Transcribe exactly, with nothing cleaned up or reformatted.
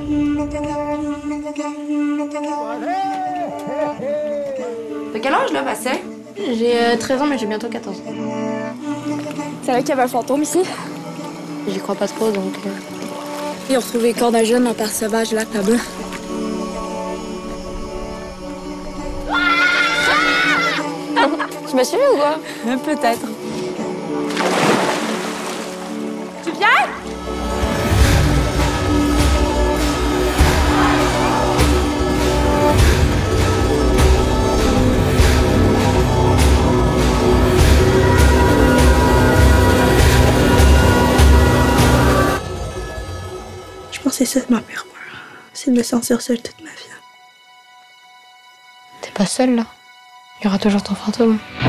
T'as quel âge, là, Bastien? J'ai euh, treize ans, mais j'ai bientôt quatorze ans. C'est là qu'il y avait un fantôme ici. J'y crois pas trop, donc... Euh... Ils ont retrouvé le corps d'un jeune en terre sauvage, là, là-bas. Tu m'as suivi ou quoi? Peut-être. Tu viens? Je pense que c'est ça ma pire peur. C'est de me sentir seule toute ma vie. T'es pas seule, là. Il y aura toujours ton fantôme.